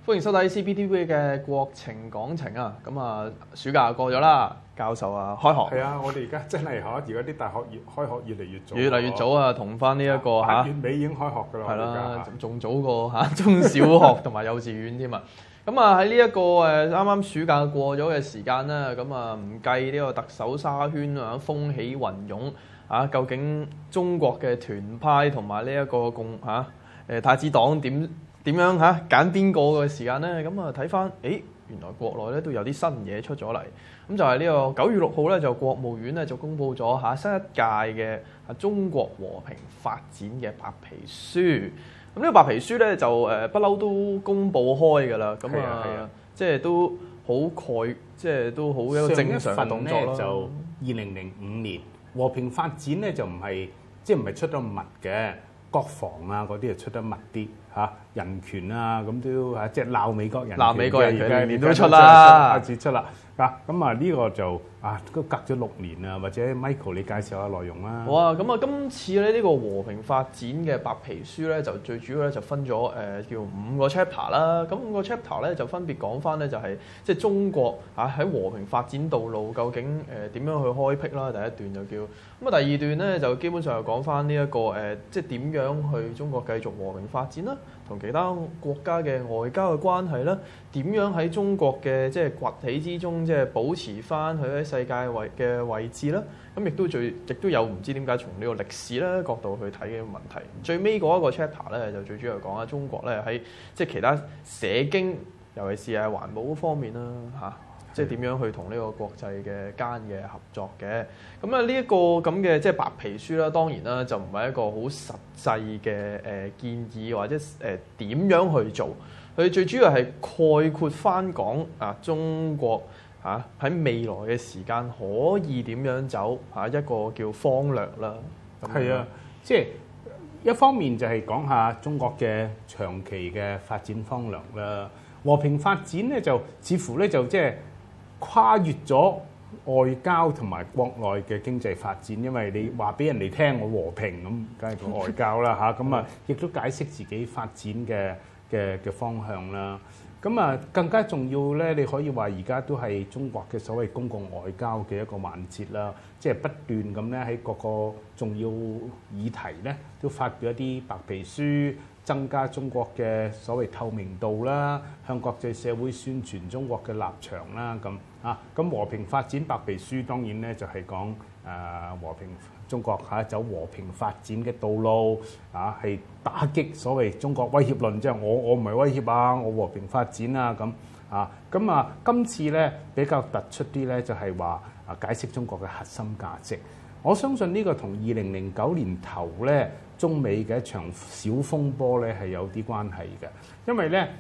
歡迎收睇 CPTV 嘅國情講情啊！咁啊，暑假過咗啦，教授啊開學。 係啊，我哋而家真係而家啲大學開學越嚟越早， 越嚟越早啊，同翻呢一個 8月尾已經開學㗎啦。 係啦，仲早過中小學同埋幼稚園添啊！咁啊喺呢一個啱啱暑假過咗嘅時間啦，咁啊唔計呢個特首沙圈啊風起雲湧啊，究竟中國嘅團派同埋呢一個太子黨點樣揀邊個嘅時間咧？咁啊睇翻，原來國內咧都有啲新嘢出咗嚟。咁就係呢個9月6號咧，就國務院咧就公布咗新一屆嘅中國和平發展嘅白皮書。咁呢個白皮書咧就不嬲都公佈開㗎啦。咁即係都好即係都好一個正常嘅動作啦。 就2005年和平發展咧就唔係出得密嘅，國防啊嗰啲就出得密啲人權啊咁都即係鬧美國人權， 鬧美國人權年都出啦，開始出啦。咁啊呢個就都隔咗6年啊，或者 Michael 你介紹下內容啦。 好啊，咁啊今次咧呢個和平發展嘅白皮書咧就最主要咧就分咗叫5個 chapter 啦。咁5個 chapter 咧就分別講翻咧就係即係中國喺和平發展道路究竟點樣去開闢啦。第一段就叫咁啊，第二段咧就基本上係講翻呢一個即係點樣去中國繼續和平發展啦，同其他國家嘅外交嘅關係啦，點樣喺中國嘅即係崛起之中，即係保持翻佢喺世界嘅位置啦。咁亦都有唔知點解從呢個歷史咧角度去睇嘅問題。最尾嗰一個 chapter 咧就最主要講下中國咧喺即係其他社經，尤其是係環保嗰方面啦即係點樣去同呢個國際嘅間嘅合作嘅。咁啊呢一個咁嘅即係白皮書啦，當然啦就唔係一個好實際嘅建議或者點樣去做。佢最主要係概括翻講中國喺未來嘅時間可以點樣走一個叫方略啦。 係啊，即係一方面就係講下中國嘅長期嘅發展方略啦。和平發展咧就似乎咧就即係跨越咗外交同埋國內嘅經濟發展，因為你話俾人哋聽我和平咁，梗係個外交啦咁啊亦都解釋自己發展嘅方向啦。咁啊更加重要咧，你可以話而家都係中國嘅所謂公共外交嘅一個環節啦，即係不斷咁咧喺各個重要議題咧都發表一啲白皮書，增加中國嘅所謂透明度啦，向國際社會宣傳中國嘅立場啦，咁和平發展白皮書當然咧就係講和平中國走和平發展嘅道路係打擊所謂中國威脅論，即係我唔係威脅我和平發展咁今次咧比較突出啲咧就係話解釋中國嘅核心價值。我相信呢個同2009年頭咧中美嘅一場小風波咧係有啲關係嘅，因為咧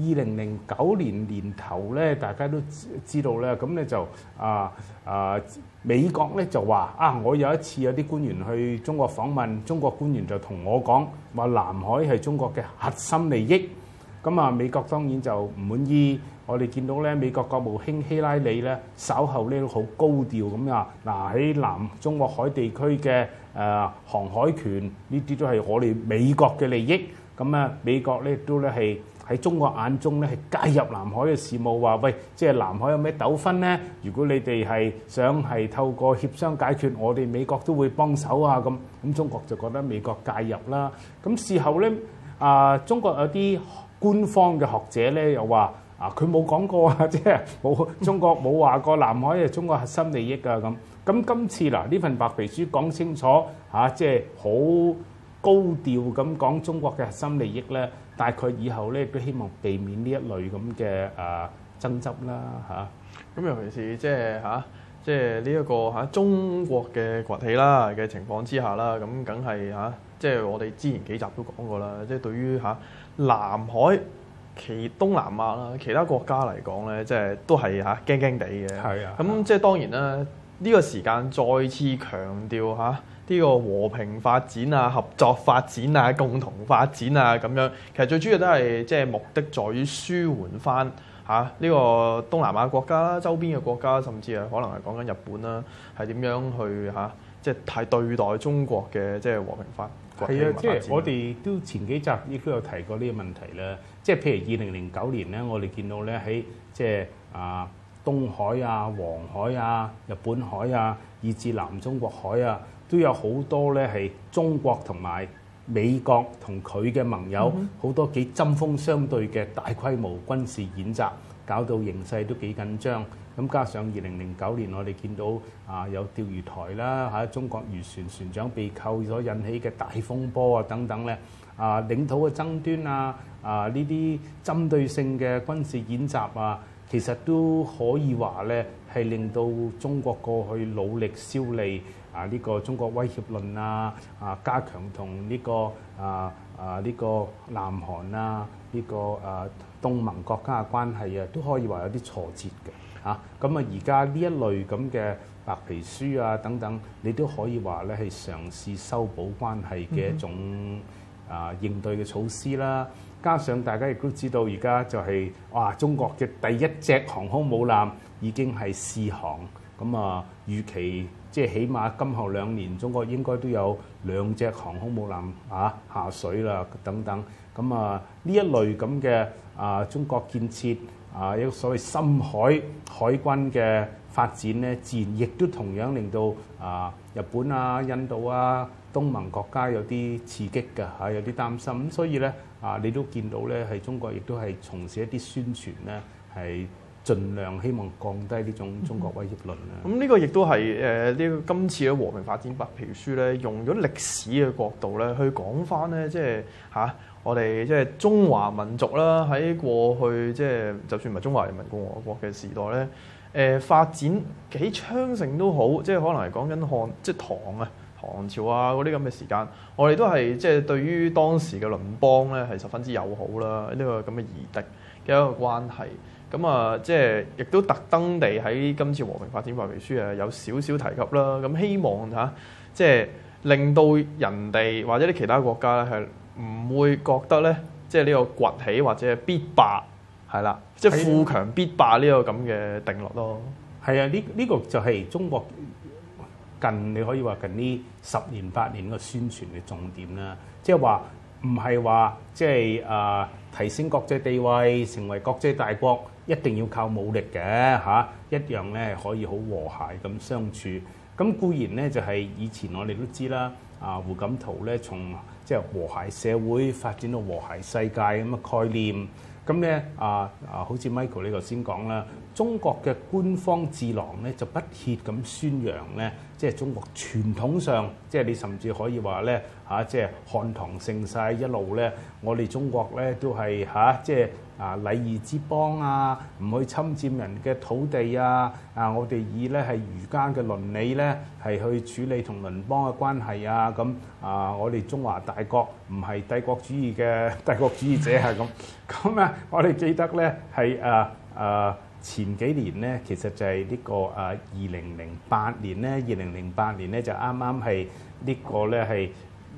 2009年年頭咧大家都知道咧，咁咧就美國咧就話我有一次有啲官員去中國訪問，中國官員就同我講話南海係中國嘅核心利益，咁美國當然就唔滿意。我哋見到咧美國國務卿希拉里咧稍後咧都好高調咁喺南中國海地區嘅航海權呢啲都係我哋美國嘅利益。咁美國咧都咧係喺中國眼中咧係介入南海嘅事務，話喂，即係南海有咩糾紛咧？如果你哋係想係透過協商解決，我哋美國都會幫手咁中國就覺得美國介入啦。咁事後咧中國有啲官方嘅學者咧又話佢冇講過即係中國冇話過南海係中國核心利益咁今次呢份白皮書講清楚即係好高調咁講中國嘅核心利益咧，大概以後咧都希望避免呢一類咁嘅爭執啦咁尤其是即係呢一個中國嘅崛起啦嘅情況之下啦，咁梗係即係我哋之前幾集都講過啦，即係對於南海東南亞啦，其他國家嚟講咧，即係都係驚驚地嘅。係啊，咁即係當然啦，呢個時間再次強調呢個和平發展合作發展共同發展咁樣，其實最主要都係即係目的在於舒緩翻呢個東南亞國家啦、周邊嘅國家，甚至係可能係講緊日本啦，係點樣去即係係對待中國嘅即係和平發係啊，即係我哋都前幾集亦都有提過呢個問題啦。即係譬如2009年咧，我哋見到咧喺即係東海啊、黃海啊、日本海啊，以至南中國海啊，都有好多咧係中國同埋美國同佢嘅盟友好多幾針鋒相對嘅大規模軍事演習，搞到形勢都幾緊張。咁加上2009年我哋見到有釣魚台啦嚇，中國漁船船長被扣所引起嘅大風波啊等等咧，領土嘅爭端呢啲針對性嘅軍事演習其實都可以話咧係令到中國過去努力消弭呢個中國威脅論加強同呢個南韓呢個東盟國家嘅關係都可以話有啲挫折嘅咁而家呢一類咁嘅白皮書等等，你都可以話咧係嘗試修補關係嘅一種應對嘅措施啦。加上大家亦都知道，而家就係中國嘅第一隻航空母艦已經係試航，咁預期即係起碼今後2年，中國應該都有2隻航空母艦下水啦等等。咁呢一類咁嘅中國建設一個所謂深海海軍嘅發展咧，自然亦都同樣令到日本印度東盟國家有啲刺激嘅有啲擔心。咁所以咧你都見到咧係中國亦都係從事一啲宣傳咧，係盡量希望降低呢種中國威脅論啦。 咁呢個亦都係呢個今次嘅和平發展白皮書咧，用咗歷史嘅角度咧去講翻咧，即係我哋即係中華民族啦，喺過去即係就算唔係中華人民共和國嘅時代咧，發展幾昌盛都好，即係可能係講緊即係唐朝嗰啲咁嘅時間，我哋都係即係對於當時嘅鄰邦咧係十分之友好啦，呢個咁嘅夷狄嘅一個關係。咁即係亦都特登地喺今次和平發展白皮書有少少提及啦。咁希望即係令到人哋或者啲其他國家咧係唔會覺得咧，即係呢個崛起或者係必霸係啦，即係富強必霸呢個咁嘅定律咯。 係啊，呢個就係中國你可以話近呢10年8年個宣傳嘅重點啦。即係話唔係話即係提升國際地位，成為國際大國一定要靠武力嘅一樣咧可以好和諧咁相處。咁固然咧就係以前我哋都知啦，胡錦濤咧從即係和諧社會發展到和諧世界咁嘅概念。咁咧好似 Michael 你頭先講啦，中國嘅官方智囊咧就不歇咁宣揚咧，即係中國傳統上，即係你甚至可以話咧即係漢唐盛世一路咧，我哋中國咧都係即係禮儀之邦唔去侵佔人嘅土地我哋以咧係儒家嘅倫理咧係去處理同鄰邦嘅關係咁我哋中華大國唔係帝國主義嘅帝國主義者咁我哋記得咧係前幾年咧，其實就係呢個2008年咧，2008年咧就啱啱係呢個咧係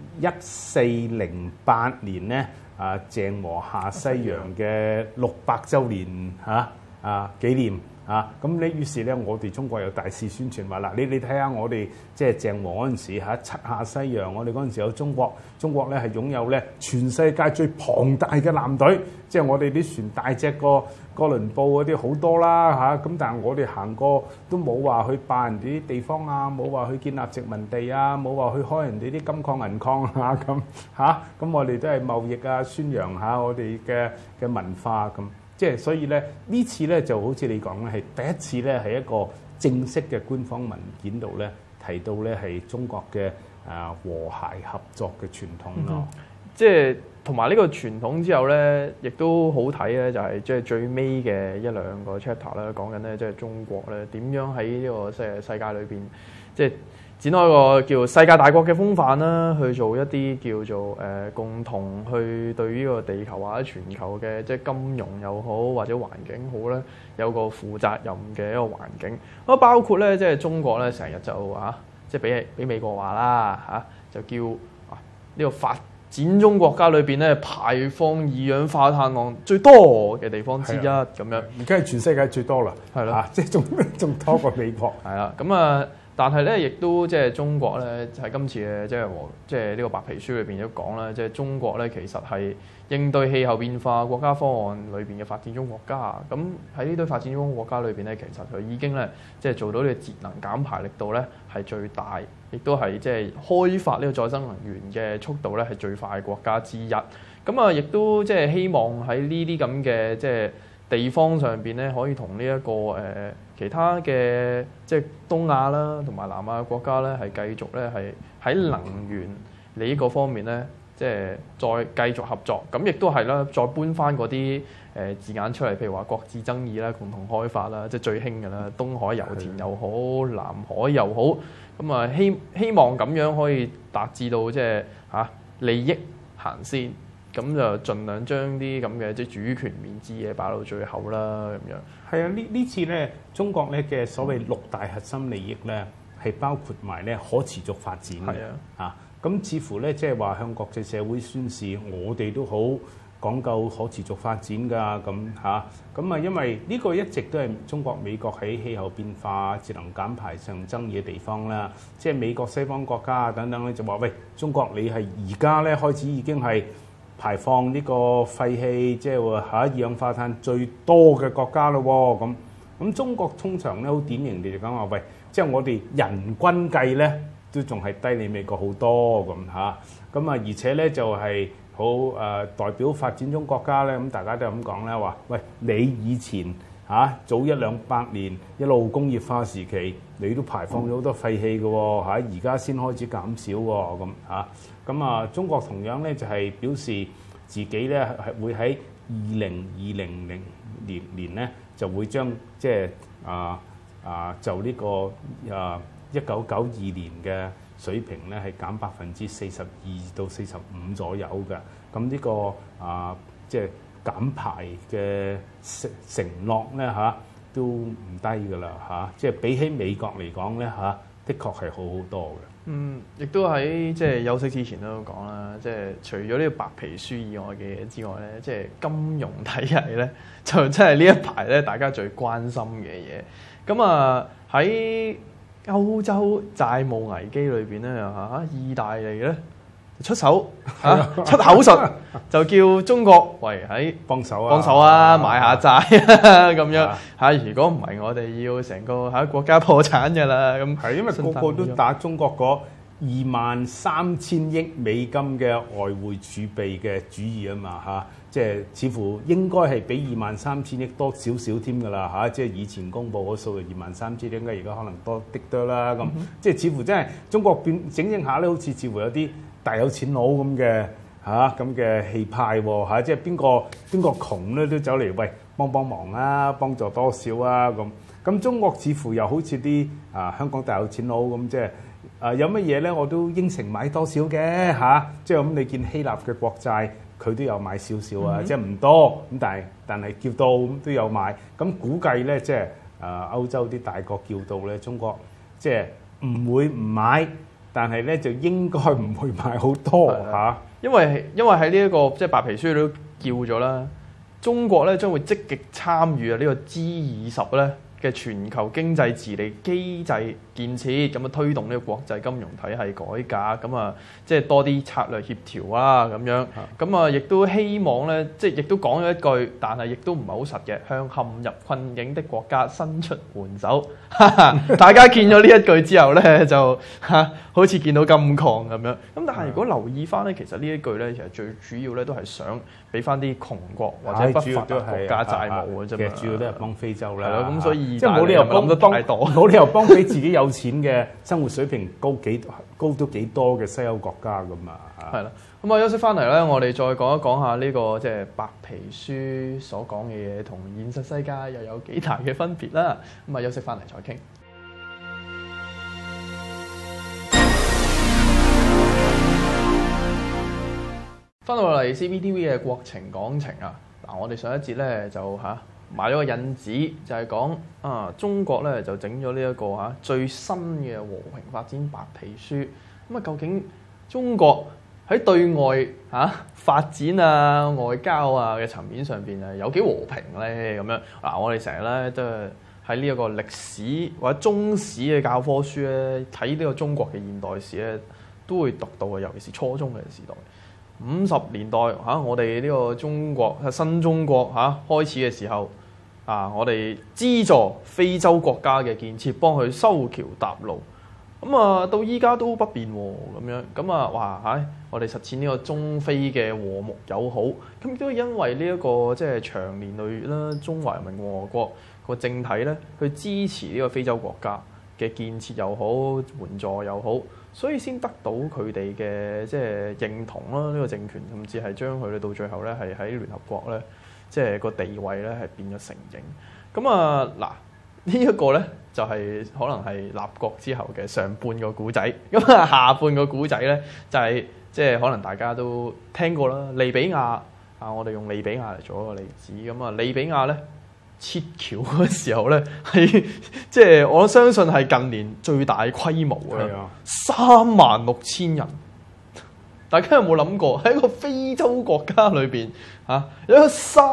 1408年咧鄭和下西洋嘅600週年紀念咁你於是咧，我哋中國有大肆宣傳話嗱，你睇下我哋即係鄭和嗰陣時七下西洋，我哋嗰陣時有中國咧係擁有咧全世界最龐大嘅艦隊，即係我哋啲船大隻過哥倫布嗰啲好多啦咁但係我哋行過都冇話去霸人哋啲地方冇話去建立殖民地冇話去開人哋啲金礦銀礦咁我哋都係貿易宣揚下我哋嘅文化咁。即係所以咧，呢次咧就好似你講咧，係第一次咧係一個正式嘅官方文件度咧提到咧係中國嘅和諧合作嘅傳統咯。 即係同埋呢個傳統之後咧，亦都好睇咧，就係即係最尾嘅1-2個 chapter 咧，講緊咧即係中國咧點樣喺呢個世界裏邊即係展開一個叫世界大國嘅風範啦，去做一啲叫做共同去對呢個地球或者全球嘅即係金融又好或者環境好咧，有個負責任嘅一個環境。咁包括咧即係中國咧成日就即係俾美國話啦就叫呢個發展中國家裏邊咧排放二氧化碳量最多嘅地方之一咁樣。 而家係全世界最多啦，係啦，即係仲多過美國。 係啦，咁但係咧，亦都即係中國咧喺今次嘅即係呢個白皮書裏邊都講啦，即係中國咧其實係應對氣候變化國家方案裏邊嘅發展中國家。咁喺呢堆發展中國家裏邊咧，其實佢已經咧即係做到呢個節能減排力度咧係最大，亦都係即係開發呢個再生能源嘅速度咧係最快嘅國家之一。咁啊，亦都即係希望喺呢啲咁嘅即係地方上邊咧，可以同呢一個其他嘅即係東亞啦，同埋南亞嘅國家咧，係繼續咧係喺能源呢個方面咧，即係再繼續合作。咁亦都係啦，再搬翻嗰啲字眼出嚟，譬如話國際爭議啦、共同開發啦，即係最興嘅啦，東海油田又好，南海又好。咁啊，希望咁樣可以達至到即係利益行先。咁就盡量將啲咁嘅即係主權面之嘢擺到最後啦，咁樣。 係啊，呢次咧，中國咧嘅所謂6大核心利益咧，係包括埋咧可持續發展嘅。咁似乎咧即係話向國際社會宣示，我哋都好講究可持續發展㗎。咁因為呢個一直都係中國美國喺氣候變化、節能減排上爭議嘅地方啦。即係美國西方國家等等咧就話：喂，中國你係而家咧開始已經係排放呢個廢氣，即係話二氧化碳最多嘅國家咯喎，咁中國通常咧好典型地就講話，喂，即係我哋人均計咧都仲係低你美國好多咁而且咧就係好代表發展中國家咧，咁大家都咁講咧話，喂，你以前早100-200年一路工業化時期，你都排放咗好多廢氣嘅喎，而家先開始減少喎，咁中國同樣咧就係表示自己咧係會喺2020年咧就會將即係就呢個1992年嘅水平咧係減42%到45%左右嘅。咁呢個即係減排嘅承諾咧都唔低㗎啦即係比起美國嚟講咧的確係好好多嘅。 亦都喺即係休息之前都講啦，即係除咗呢個白皮書以外嘅嘢之外咧，即係金融體系咧，就真係呢一排咧大家最關心嘅嘢。咁喺歐洲債務危機裏邊咧，意大利咧出手出口術，就叫中國喺幫手買下債咁樣如果唔係，我哋要成個國家破產㗎啦。咁係因為個個都打中國嗰23,000億美金嘅外匯儲備嘅主意啊嘛即係似乎應該係比23,000億多少少添㗎啦即係以前公佈嗰數係23,000億，應該而家可能多啲多啦咁。即係似乎真係中國變整下咧，好似乎有啲大有錢佬咁嘅咁嘅氣派喎即係邊個窮咧都走嚟喂幫忙啊，幫助多少啊咁。咁中國似乎又好似啲香港大有錢佬咁，即係有乜嘢咧我都應承買多少嘅即係咁。你見希臘嘅國債佢都有買少少即係唔多咁，但係叫到都有買。咁估計咧即係歐洲啲大國叫到咧，中國即係唔會唔買。但係咧就應該唔會買好多因為喺呢一個即係白皮書都叫咗啦，中國咧將會積極參與呢個 G20咧嘅全球經濟治理機制建設，咁推動呢個國際金融體系改革，咁即係多啲策略協調啦咁樣，咁亦都希望咧，即係亦都講咗一句，但係亦都唔係好實嘅，向陷入困境的國家伸出援手。大家見咗呢一句之後咧，就好似見到金礦咁樣。咁但係如果留意翻咧，其實呢一句咧，其實最主要咧都係想俾翻啲窮國或者不發達國家債務嘅啫嘛。 主要都係幫非洲啦。 係咯，咁所以即係冇理由冇理由幫比自己有錢嘅生活水平高都幾多嘅西歐國家噶嘛。 係啦，咁休息翻嚟咧，我哋再講一講下呢個即係白皮書所講嘅嘢同現實世界又有幾大嘅分別啦。咁休息翻嚟再傾。翻到嚟 CPTV 嘅國情講情我哋上一節咧就買咗個引子，就係講中國咧就整咗呢一個最新嘅和平發展白皮書。咁究竟中國喺對外發展外交嘅層面上邊有幾和平咧？咁樣我哋成日咧都喺呢一個歷史或者中史嘅教科書咧，睇呢個中國嘅現代史咧，都會讀到嘅，尤其是初中嘅時代。50年代我哋呢個中國新中國開始嘅時候我哋資助非洲國家嘅建設，幫佢修橋搭路。咁到依家都不變喎，咁樣咁我哋實踐呢個中非嘅和睦友好，咁亦都因為呢一個即係長年累月啦，中華人民共和國個政體咧去支持呢個非洲國家嘅建設又好，援助又好，所以先得到佢哋嘅即係認同啦。呢個政權甚至係將佢哋到最後咧係喺聯合國咧，即係個地位咧係變咗承認。咁嗱。呢一個咧就係可能係立國之後嘅上半個古仔，咁下半個古仔咧就係即係可能大家都聽過啦。利比亞我哋用利比亞嚟做一個例子，咁利比亞咧撤僑嘅時候咧係即係我相信係近年最大規模嘅，36,000人。大家有冇諗過喺一個非洲國家裏邊有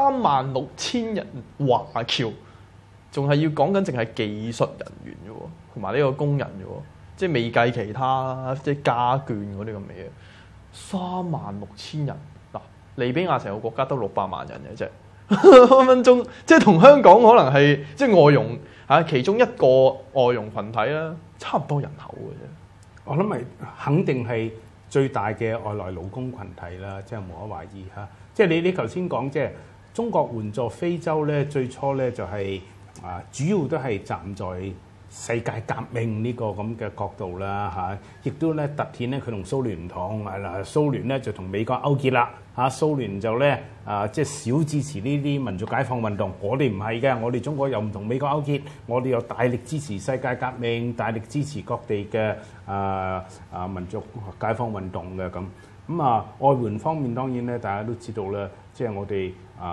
36,000人華僑？仲係要講緊，淨係技術人員嘅喎，同埋呢個工人嘅喎，即係未計其他即係家眷嗰啲咁嘅嘢。36,000人嗱，利比亞成個國家都600萬人嘅啫，分分鐘即係同香港可能係即係外傭其中一個外傭群體啦，差唔多人口嘅啫。 我諗係肯定係最大嘅外來勞工群體啦，即係無可懷疑嚇。即係你頭先講即係中國援助非洲咧，最初咧就係。主要都係站在世界革命呢個咁嘅角度啦，亦都咧突顯咧佢同蘇聯唔同，蘇聯咧就同美國勾結啦，蘇聯就咧即係少支持呢啲民族解放運動，我哋唔係嘅，我哋中國又唔同美國勾結，我哋又大力支持世界革命，大力支持各地嘅民族解放運動嘅咁。外援方面當然咧，大家都知道咧，即係我哋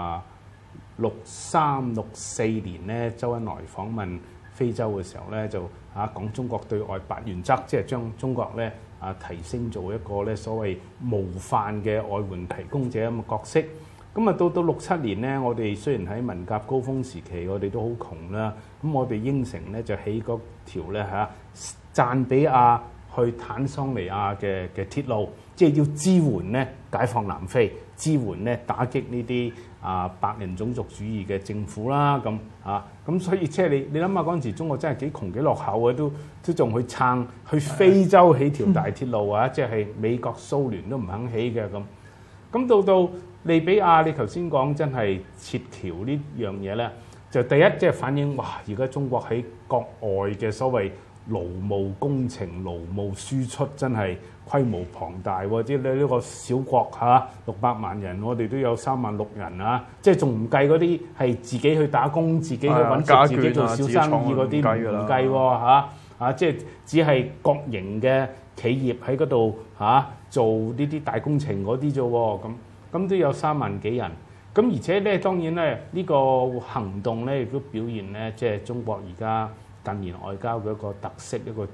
63、64年咧，周恩來訪問非洲嘅時候咧，就講中國對外8原則，即係將中國咧提升做一個咧所謂模範嘅外援提供者咁嘅角色。咁到67年咧，我哋雖然喺文革高峰時期，我哋都好窮啦，咁我哋應承咧就起嗰條咧贊比亞去坦桑尼亞嘅鐵路，即係要支援咧解放南非，支援咧打擊呢啲白人種族主義嘅政府啦，咁所以即係你諗下嗰陣時，中國真係幾窮幾落後嘅，都仲去撐去非洲起條大鐵路即係美國蘇聯都唔肯起嘅咁。咁到利比亞，你頭先講真係撤僑呢樣嘢咧，就第一即係反映而家中國喺國外嘅所謂勞務工程、勞務輸出真係規模龐大喎！即係呢個小國600萬人，我哋都有36000人即係仲唔計嗰啲係自己去打工、自己去揾食、自己做小生意嗰啲唔計喎即係只係國營嘅企業喺嗰度做呢啲大工程嗰啲啫喎，咁都有3萬幾人。咁而且咧，當然咧呢個行動咧亦都表現咧，即係中國而家近年外交嘅一個特色，一個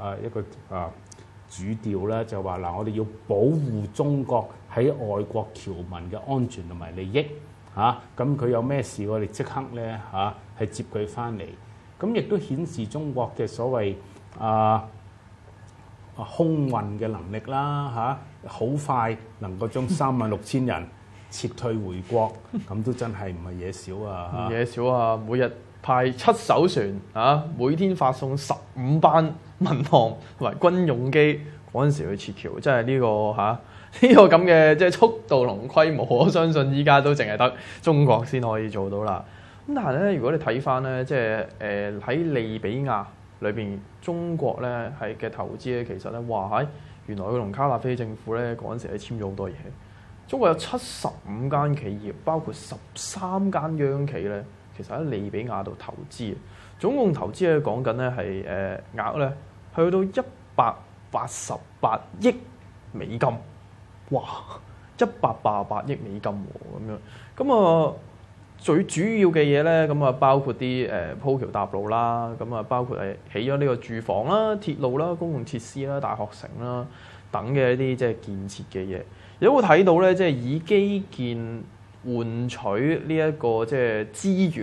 主調啦，就話我哋要保護中國喺外國僑民嘅安全同埋利益咁佢有咩事，我哋即刻咧係接佢翻嚟。咁亦都顯示中國嘅所謂空運嘅能力啦好快能夠將36000人撤退回國，咁都真係唔係嘢少啊！ 唔嘢少啊！每日派7艘船每天發送15班民航同埋軍用機嗰陣時去撤僑，真係呢個咁嘅即係速度同規模，我相信依家都淨係得中國先可以做到啦。咁但係咧，如果你睇翻咧，即係喺利比亞裏邊，中國咧係嘅投資咧，其實咧原來佢同卡達菲政府咧嗰陣時係簽咗好多嘢。中國有75間企業，包括13間央企咧，其實喺利比亞度投資，總共投資咧講緊咧係額咧去到188億美金，哇！188億美金喎咁樣，咁最主要嘅嘢咧，咁包括啲鋪橋搭路啦，咁包括起咗呢個住房啦、鐵路啦、公共設施啦、大學城啦等嘅一啲即係建設嘅嘢。有冇睇到咧？即係以基建換取呢一個即係資源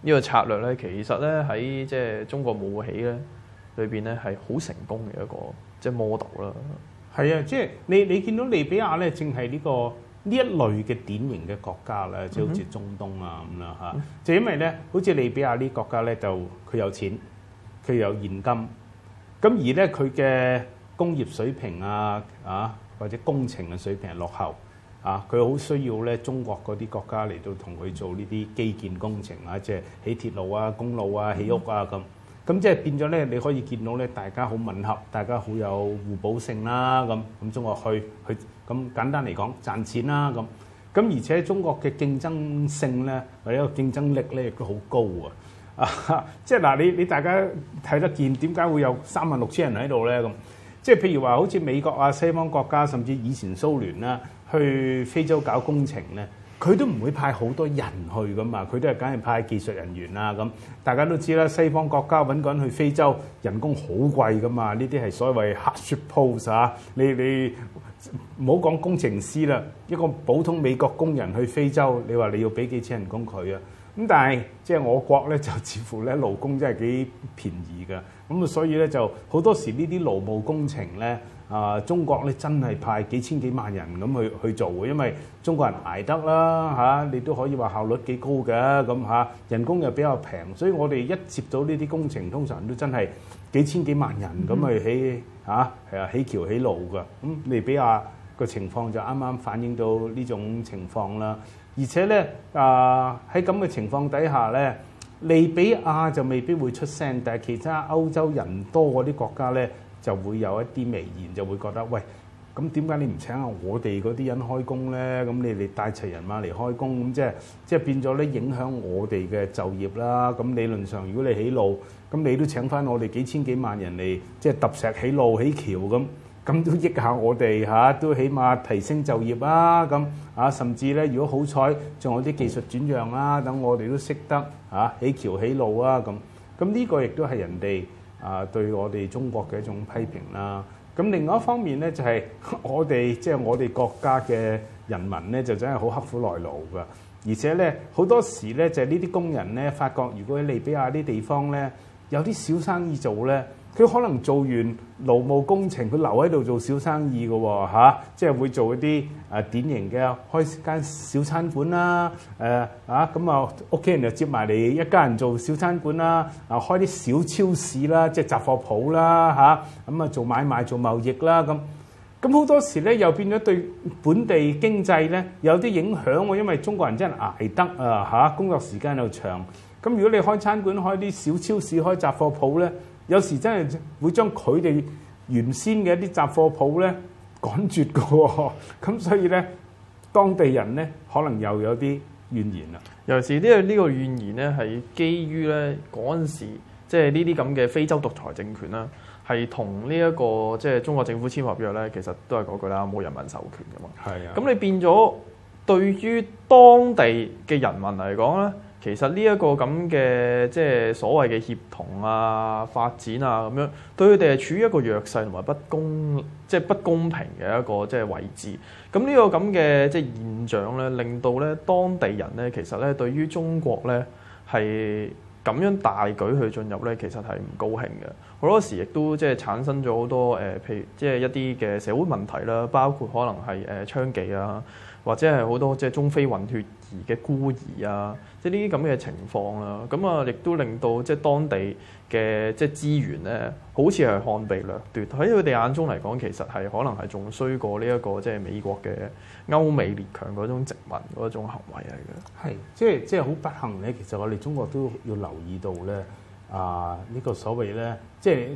呢個策略咧，其實咧喺即係中國武器咧裏邊咧係好成功嘅一個即係 model 啦。 係啊，即係你見到利比亞咧，正係呢一類嘅典型嘅國家啦，即係好似中東啊咁啦嚇。就因為咧，好似利比亞呢啲國家咧，就佢有錢，佢有現金，咁而咧佢嘅工業水平或者工程嘅水平係落後佢好需要咧中國嗰啲國家嚟到同佢做呢啲基建工程即係起鐵路啊、公路啊、起屋啊咁。咁即係變咗咧，你可以見到咧，大家好吻合，大家好有互補性啦。咁中國去咁簡單嚟講賺錢啦。咁而且中國嘅競爭性咧，或者個競爭力咧亦都好高即係嗱，你大家睇得見點解會有36,000人喺度咧？咁即係譬如話，好似美國啊、西方國家，甚至以前蘇聯啦，去非洲搞工程咧，佢都唔會派好多人去噶嘛，佢都係梗係派技術人員啦。咁大家都知啦，西方國家揾個人去非洲，人工好貴噶嘛，呢啲係所謂 hardship post 你唔好講工程師啦，一個普通美國工人去非洲，你話你要俾幾錢人工佢啊？咁但係即係我國咧，就似乎咧勞工真係幾便宜㗎。咁所以咧就好多時呢啲勞務工程咧中國咧真係派幾千幾萬人咁去做嘅，因為中國人捱得啦你都可以話效率幾高嘅咁人工又比較平，所以我哋一接到呢啲工程，通常都真係幾千幾萬人咁去起橋起路㗎。咁利比亞個情況就啱啱反映到呢種情況啦。而且咧喺咁嘅情況底下咧，利比亞就未必會出聲，但係其他歐洲人多嗰啲國家咧就會有一啲微言，就會覺得喂，咁點解你唔請下我哋嗰啲人開工咧？咁你哋帶齊人馬嚟開工，咁即係變咗咧影響我哋嘅就業啦。咁理論上，如果你起路，咁你都請翻我哋幾千幾萬人嚟，即係揼石起路起橋咁都益下我哋都起碼提升就業啦。咁甚至咧，如果好彩，仲有啲技術轉讓啦，等我哋都識得起橋起路啊。咁呢個亦都係人哋對我哋中國嘅一種批評啦。咁另外一方面咧，就係我哋國家嘅人民咧，就真係好刻苦耐勞噶。而且咧，好多時咧就係呢啲工人咧，發覺如果喺利比亞啲地方咧，有啲小生意做咧。佢可能做完勞務工程，佢留喺度做小生意嘅喎，即係會做一啲典型嘅開間小餐館啦，咁屋企人就接埋嚟一家人做小餐館啦，開啲小超市啦，即係雜貨鋪啦，咁做買賣做貿易啦，咁好多時咧又變咗對本地經濟咧有啲影響喎，因為中國人真係捱得工作時間又長，咁如果你開餐館、開啲小超市、開雜貨鋪咧。有時真係會將佢哋原先嘅一啲雜貨鋪咧趕絕嘅喎，咁所以咧當地人咧可能又有啲怨言啦。 尤其是呢個怨言咧係基於咧嗰陣時，即係呢啲咁嘅非洲獨裁政權啦，係同呢一個即係中國政府簽合約咧，其實都係嗰句啦，冇人民授權嘅嘛。係啊。咁你變咗對於當地嘅人民嚟講咧？其實呢一個咁嘅即係所謂嘅協同發展咁樣，對佢哋係處於一個弱勢同埋不公平嘅一個即係位置。咁呢個咁嘅即係現象咧，令到咧當地人咧其實咧對於中國咧係咁樣大舉去進入咧，其實係唔高興嘅。好多時亦都即係產生咗好多譬如即係一啲嘅社會問題啦，包括可能係槍擊或者係好多即係中非混血兒嘅孤兒即係呢啲咁嘅情況啦。咁亦都令到即係當地嘅即係資源咧，好似係看被掠奪。喺佢哋眼中嚟講，其實係可能係仲衰過呢一個即係美國嘅歐美列強嗰種殖民嗰種行為嚟嘅。 係即係好不幸咧。其實我哋中國都要留意到咧。呢個所謂咧，即係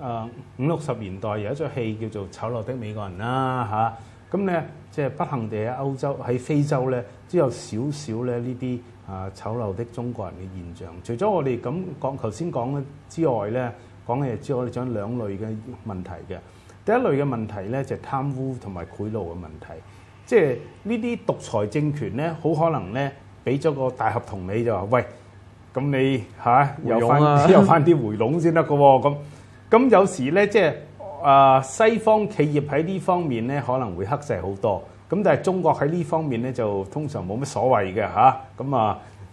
50、60年代有一出戲叫做《醜陋的美國人》啦咁咧，即係不幸地喺歐洲、喺非洲咧，都有少少咧呢啲醜陋的中國人嘅現象。除咗我哋咁講頭先講嘅之外咧，講嘅之外，我哋仲有兩類嘅問題嘅。第一類嘅問題咧就係貪污同埋賄賂嘅問題。即係呢啲獨裁政權咧，好可能咧俾咗個大合同你就話喂。咁你有翻啲回籠先得嘅喎，咁有時咧即係西方企業喺呢方面咧可能會克制好多，咁但係中國喺呢方面咧就通常冇乜所謂嘅咁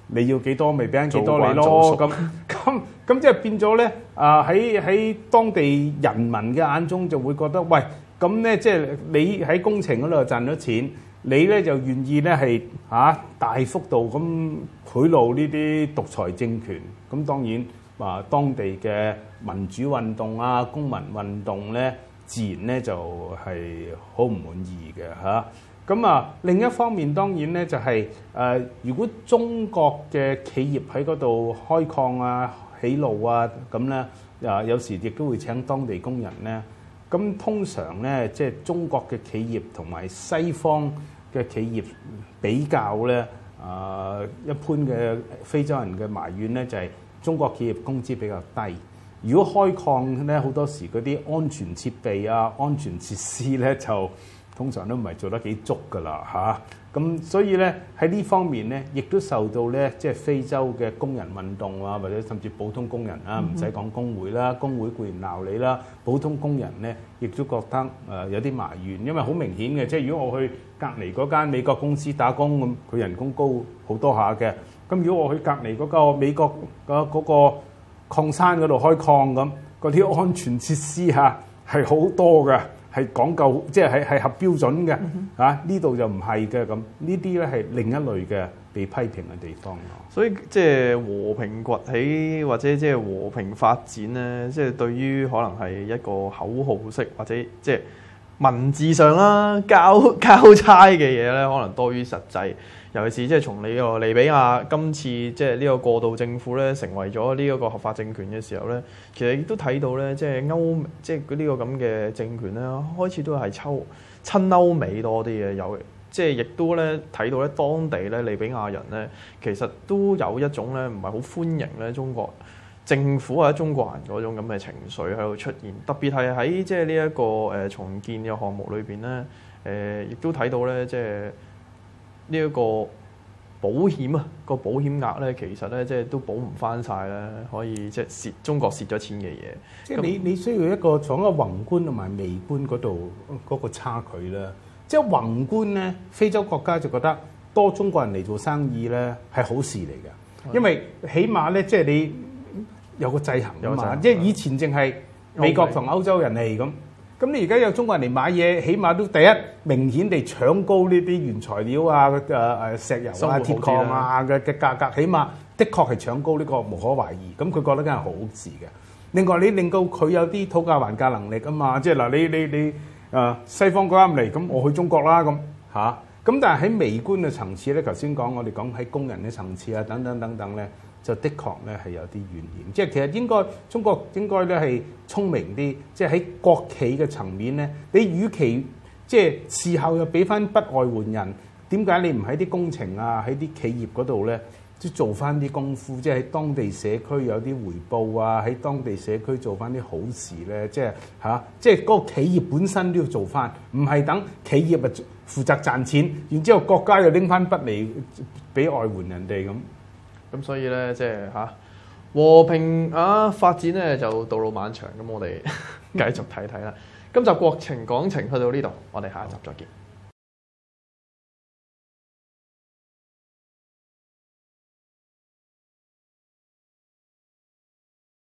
你要幾多咪俾緊幾多你咯。咁即係變咗咧喺當地人民嘅眼中就會覺得，喂，咁咧即係你喺工程嗰度賺咗錢，你咧就願意咧係大幅度咁賄賂呢啲獨裁政權。咁當然當地嘅民主運動啊、公民運動咧，自然咧就係好唔滿意嘅嚇。咁另一方面當然咧就係如果中國嘅企業喺嗰度開礦啊、起路啊咁咧，有時亦都會請當地工人咧。咁通常咧，即係中國嘅企業同埋西方嘅企業比較咧，一般嘅非洲人嘅埋怨咧就係中國企業工資比較低。如果開礦咧，好多時嗰啲安全設備啊、安全設施咧就通常都唔係做得幾足㗎啦嚇。咁所以咧喺呢方面咧，亦都受到咧即係非洲嘅工人運動啊，或者甚至普通工人啊，唔使講工會啦，工會固然鬧你啦，普通工人咧亦都覺得有啲埋怨，因為好明顯嘅，即係如果我去隔離嗰間美國公司打工咁，佢人工高好多下嘅。咁如果我去隔離嗰個美國嗰個礦山嗰度開礦咁，嗰啲安全設施嚇係好多嘅。係講究，即係合標準嘅呢度就唔係嘅。咁呢啲咧係另一類嘅被批評嘅地方咯。 所以即係和平崛起或者即係和平發展咧，即係對於可能係一個口號式或者即係文字上啦交差嘅嘢咧，可能多於實際。尤其是即係從你個利比亞今次即係呢個過渡政府咧成為咗呢一個合法政權嘅時候咧，其實亦都睇到咧，即係即係呢個咁嘅政權咧，開始都係親歐美多啲嘅，有即係亦都咧睇到咧當地咧利比亞人咧，其實都有一種咧唔係好歡迎咧中國政府或者中國人嗰種咁嘅情緒喺度出現，特別係喺即係呢一個重建嘅項目裏邊咧，亦都睇到咧即係。呢一個保險啊，個保險額咧，其實咧即係都保唔翻晒咧，可以即係中國蝕咗錢嘅嘢。 即係你需要一個從一個宏觀同埋微觀嗰度嗰個差距啦。即係宏觀咧，非洲國家就覺得多中國人嚟做生意咧係好事嚟嘅，因為起碼咧即係你有個制衡啊嘛。即係以前淨係美國同歐洲人嚟咁。咁你而家有中國人嚟買嘢，起碼都第一明顯地搶高呢啲原材料啊、石油啊、鐵礦啊嘅價格，起碼的確係搶高，呢個無可懷疑。咁佢覺得梗係好事嘅。另外你令到佢有啲討價還價能力啊嘛，即係嗱你西方國家唔嚟，咁我去中國啦咁嚇。咁但係喺微觀嘅層次咧，頭先我哋講喺工人嘅層次啊等等咧。就的確咧係有啲怨言，即係其實中國應該咧係聰明啲，即係喺國企嘅層面咧，你與其即係事後又俾翻不外援人，點解你唔喺啲工程啊喺啲企業嗰度咧，即係做翻啲功夫，即係喺當地社區有啲回報啊，喺當地社區做翻啲好事咧，即係嗰個企業本身都要做翻，唔係等企業啊負責賺錢，然之後國家又拎翻筆嚟俾外援人哋咁。 咁所以咧，即係和平發展咧就道路漫長，咁我哋繼續睇睇啦。今集國情講情去到呢度，我哋下一集再見。